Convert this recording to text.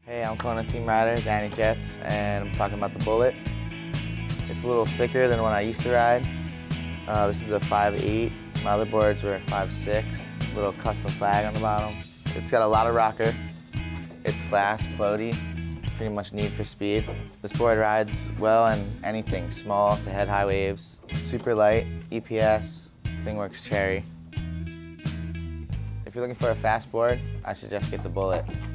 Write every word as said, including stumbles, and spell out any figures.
Hey, I'm Kona team rider, Danny Jets, and I'm talking about the Bullet. It's a little thicker than one I used to ride. Uh, this is a five eight. My other boards were five six. Little custom flag on the bottom. It's got a lot of rocker. It's fast, floaty. It's pretty much Need for Speed. This board rides well in anything, small to head high waves. Super light, E P S, thing works cherry. If you're looking for a fast board, I suggest get the Bullet.